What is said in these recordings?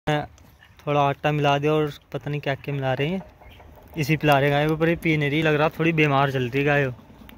थोड़ा आटा मिला दिया और पता नहीं क्या क्या मिला रहे हैं, इसी पिला रहे गाय को, पर ये पी नहीं रही, लग रहा थोड़ी बीमार चल रही गाय।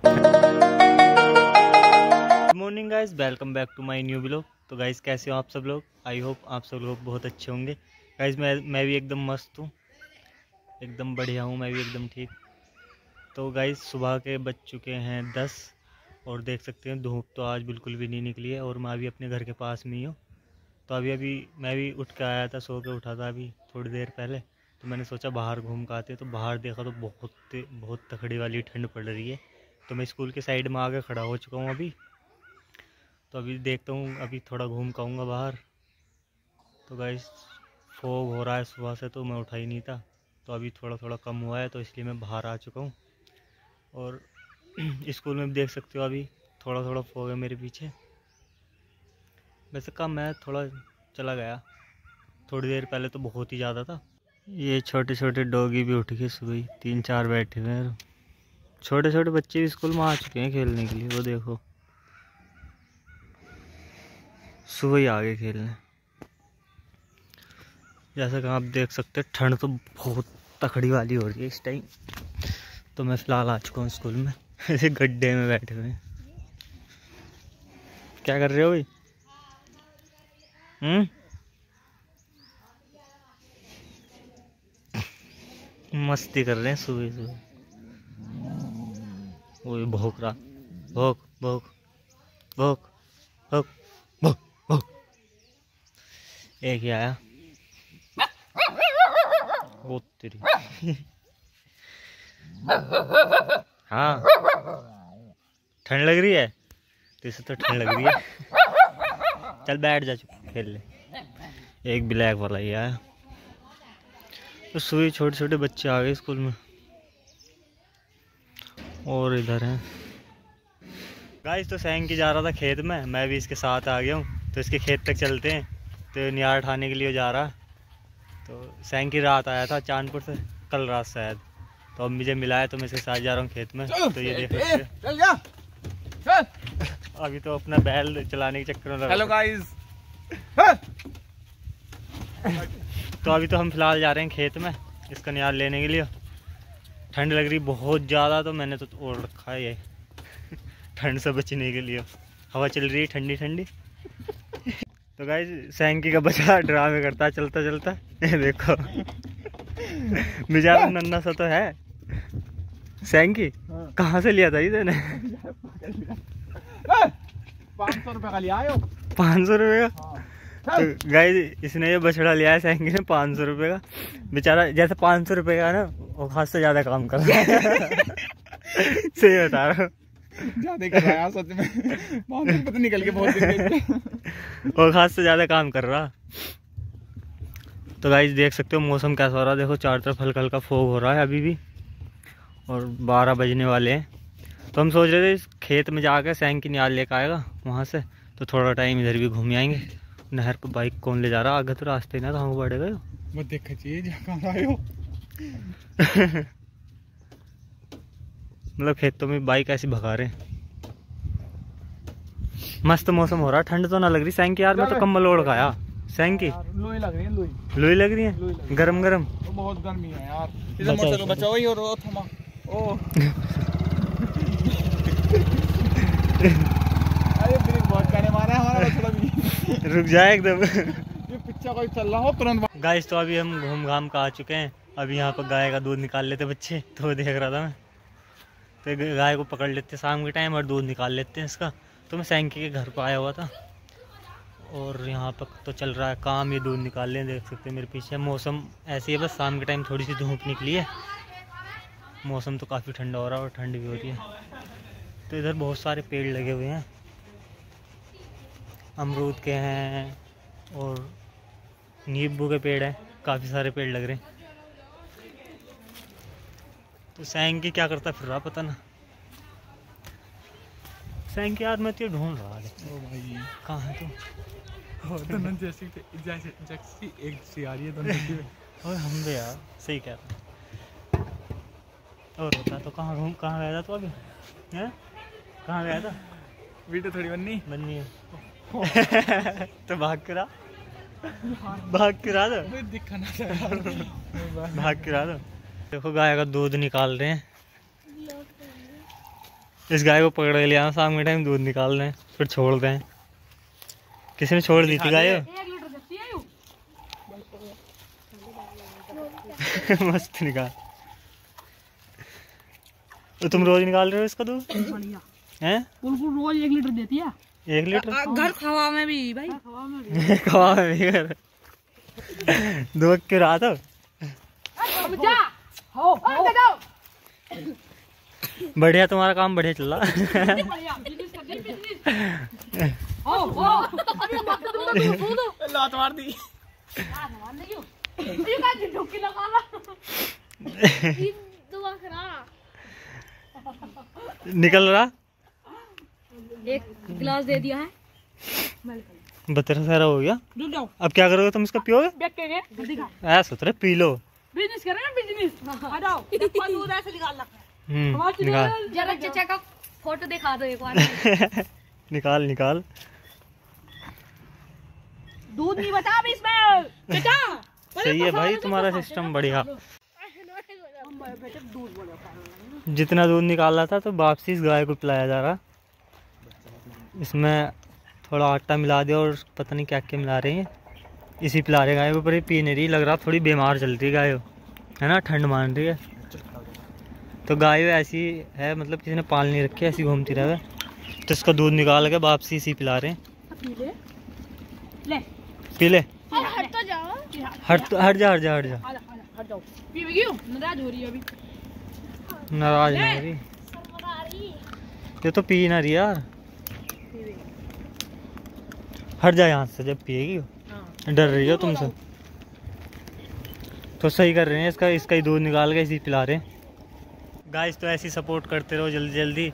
Good morning guys, welcome back to my new blog. तो गाइस कैसे हो आप सब लोग? आई होप आप सब लोग बहुत अच्छे होंगे। गाइस मैं भी एकदम मस्त हूँ, एकदम बढ़िया हूँ, मैं भी एकदम ठीक। तो गाइस सुबह के बज चुके हैं 10 और देख सकते हैं धूप तो आज बिल्कुल भी नहीं निकली है और मैं भी अपने घर के पास में ही हूँ। तो अभी मैं भी उठ के आया था, सो के उठा था अभी थोड़ी देर पहले। तो मैंने सोचा बाहर घूम के आते, तो बाहर देखा तो बहुत तकड़ी वाली ठंड पड़ रही है। तो मैं स्कूल के साइड में आके खड़ा हो चुका हूँ अभी। तो अभी देखता हूँ, अभी थोड़ा घूम के आऊँगा बाहर। तो गाइस फॉग हो रहा है सुबह से, तो मैं उठा ही नहीं था। तो अभी थोड़ा थोड़ा कम हुआ है, तो इसलिए मैं बाहर आ चुका हूँ। और स्कूल में भी देख सकते हो अभी थोड़ा थोड़ा फॉग है मेरे पीछे। वैसे कम है, थोड़ा चला गया, थोड़ी देर पहले तो बहुत ही ज़्यादा था। ये छोटे छोटे डॉगी भी उठ के सुबह ही 3-4 बैठे हुए हैं। छोटे छोटे बच्चे भी स्कूल में आ चुके हैं खेलने के लिए, वो देखो सुबह ही आ गए खेलने। जैसा कि आप देख सकते हैं ठंड तो बहुत तकड़ी वाली हो रही है इस टाइम। तो मैं फ़िलहाल आ चुका हूँ स्कूल में, ऐसे गड्ढे में बैठे हुए हैं। क्या कर रहे हो भाई? मस्ती कर रहे हैं सुबह सुबह। वो भौंक रहा, भौंक भौंक भौंक भौंक भौंक भौंक। एक ही आया, वो तेरी। हाँ ठंड लग रही है, तो इसे तो ठंड लग रही है। चल बैठ जा, खेल ले। एक ब्लैक वाला ही आया। तो सुबह छोटे छोटे बच्चे आ गए स्कूल में। और इधर हैं गाइस। तो सैंकी जा रहा था खेत में, मैं भी इसके साथ आ गया हूँ। तो इसके खेत तक चलते हैं। तो नियार उठाने के लिए जा रहा। तो सैंकी रात आया था चांदपुर से, कल रात शायद। तो अब मुझे मिला है, तो मैं इसके साथ जा रहा हूँ खेत में। तो ये देख सकते हैं अभी तो अपना बैल चलाने के चक्कर में। Hello guys. तो अभी तो हम फिलहाल जा रहे हैं खेत में इसका नियार लेने के लिए। ठंड लग रही बहुत ज़्यादा, तो मैंने तो ओढ़ रखा है ये ठंड से बचने के लिए। हवा चल रही है ठंडी ठंडी। तो गाइस सैंकी का बच्चा ड्रामे करता है चलता चलता। ये देखो बेचारा नन्ना सा तो है। सैंकी कहाँ से लिया था इधर? 500 रुपए का लिया आयो। 500 रुपये का? तो गाइस इसने ये बछड़ा लिया है सैंकी ने 500 रुपये का। बेचारा जैसे 500 रुपये का ना, वो खास से ज़्यादा काम कर रहा है। सही बता रहा हूँ, ज्यादा कर रहा है सच में। 500 रुपए तो निकल के बहुत दिन। वो खास से ज़्यादा काम कर रहा। तो गाइस देख सकते हो मौसम कैसा हो रहा है। देखो चारों तरफ हल्का हल्का फॉग हो रहा है अभी भी, और 12 बजने वाले हैं। तो हम सोच रहे थे खेत में जाकर सैंकी नियाल लेकर आएगा वहाँ से, तो थोड़ा टाइम इधर भी घूम आएंगे। नहर पर बाइक कौन ले जा रहा? आगे तो रास्ते ना, तो हम बढ़ गए। मत देखा चाहिए जहाँ आए हो। मतलब खेतों में बाइक ऐसी भगा रहे। मस्त मौसम हो रहा, ठंड तो ना लग रही सैंकी यार। मैं तो कम्बल ओढ़ खाया। सैंकी लोई लग रही है, लोई लग रही है, गरम गरम। तो बहुत गर्मी है यार। इधर मोटरसाइकिल बचाओ ही। और थमा ओ अरे ब्रेक बहुत कहने मारा है हमारा थोड़ा भी। रुक जाए एकदम। ये पिक्चर कोई चल रहा हो तुरंत। गाइस तो अभी हम घूम घाम का आ चुके हैं। अभी यहाँ पर गाय का दूध निकाल लेते बच्चे, तो वो देख रहा था मैं। तो गाय को पकड़ लेते शाम के टाइम और दूध निकाल लेते हैं इसका। तो मैं सैंकी के घर पर आया हुआ था और यहाँ पर तो चल रहा है काम, ये दूध निकाल लें। देख सकते हैं मेरे पीछे मौसम ऐसी है, बस शाम के टाइम थोड़ी सी धूप निकली है। मौसम तो काफ़ी ठंडा हो रहा है और ठंड भी हो रही है। तो इधर बहुत सारे पेड़ लगे हुए हैं, अमरूद के हैं और नींबू के पेड़ हैं, काफ़ी सारे पेड़ लग रहे हैं। तो सैंकी क्या करता फिर रहा पता ना। सैंकी यार मैं तो ढूंढ रहा है। ओ भाई कहाँ है तू? दोनों जैसी एक सी आ रही है दोनों की। और हम भी यार सही कह रहे। और बता तो कहाँ गया था तो अभी? हैं कहाँ गया था? वीडियो थोड़ी बननी है। तो भाग करा भाग गिरा दो, दिखा ना था यार। भाग गिरा दो। देखो गाय का दूध निकाल रहे हैं। इस गाय को पकड़ के लिया शाम के टाइम दूध निकाल रहे हैं, फिर छोड़ दें। किसी ने छोड़ दी थी गाय? मस्त निकाल। तो तुम रोज निकाल रहे हो इसका दूध? हैं? रोज 1 लीटर देती है। 1 लीटर? घर खवा में भी भाई, खवा में भी कर। दूध क्यों रहा था? बढ़िया, तुम्हारा काम बढ़िया चल रहा। लात मार दी। निकल रहा। 1 गिलास दे दिया है। बतेरा सारा हो गया। अब क्या करोगे तुम? इसका पियोगे? ऐसा तो पी लो। बिजनेस करेंगे, बिजनेस। आ जाओ, दूध ऐसे निकाल ला। निकाल। जरा चचा का फोटो दिखा दो एक बार। निकाल निकाल। दूध नहीं बता अभी इसमें चचा। सही है भाई, तुम्हारा सिस्टम बढ़िया। जितना दूध निकाला था तो वापसी इस गाय को पिलाया जा रहा। इसमें थोड़ा आटा मिला दिया और पता नहीं क्या क्या मिला रहे हैं, इसी पिला रहे गाय को। पर ये पी नहीं रही, लग रहा थोड़ी बीमार चल रही गाय, है ना, ठंड मान रही है। तो गाय ऐसी है, मतलब किसी ने पाल नहीं रखी, ऐसी घूमती रहे। तो इसका दूध निकाल के वापसी इसी पिला रहे हैं। पी ले। हट तो जाओ, हट जा हट जा हट जा। हट जाओ। पी भी क्यों नाराज हो रही है अभी? नाराज नहीं हो रही, ये तो पी ना रही यार। हट जा यहाँ से, जब पिएगी डर रही हो तुमसे। तो सही कर रहे हैं, इसका ही दूध निकाल के इसी पिला रहे हैं। गाइस तो ऐसी सपोर्ट करते रहो, जल्दी जल्दी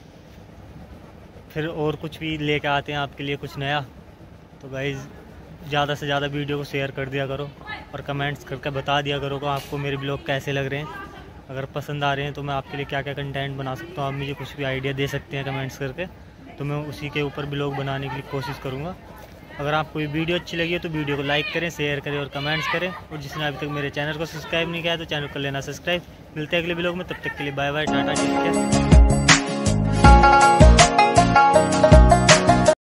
फिर और कुछ भी लेके आते हैं आपके लिए, कुछ नया। तो गाइस ज़्यादा से ज़्यादा वीडियो को शेयर कर दिया करो और कमेंट्स करके बता दिया करो कि आपको मेरे ब्लॉग कैसे लग रहे हैं। अगर पसंद आ रहे हैं तो मैं आपके लिए क्या क्या कंटेंट बना सकता हूँ, आप मुझे कुछ भी आइडिया दे सकते हैं कमेंट्स करके, तो मैं उसी के ऊपर ब्लॉग बनाने की कोशिश करूँगा। अगर आपको ये वीडियो अच्छी लगी है तो वीडियो को लाइक करें, शेयर करें और कमेंट्स करें। और जिसने अभी तक मेरे चैनल को सब्सक्राइब नहीं किया है तो चैनल कर लेना सब्सक्राइब। मिलते हैं अगले ब्लॉग में, तब तक के लिए bye bye, tata, take care.